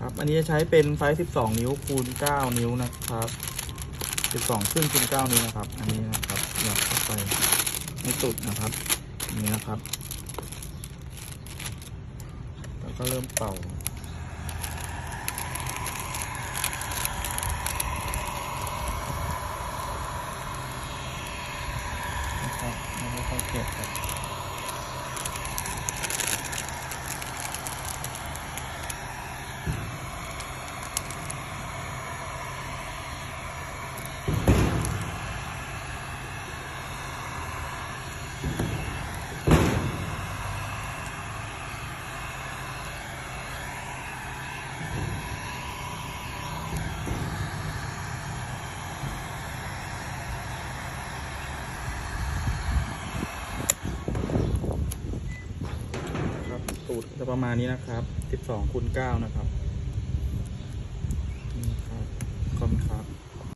ครับอันนี้จะใช้เป็นไฟ12 นิ้วคูณ9 นิ้วนะครับ12 ครึ่งคูณ9 นิ้วนะครับอันนี้นะครับหยอดเข้าไปในตุดนะครับอย่างนี้นะครับแล้วก็เริ่มเป่านะครับแล้วก็ค่อยเก็บครับตูดจะประมาณนี้นะครับ12 คูณ 9นะครับ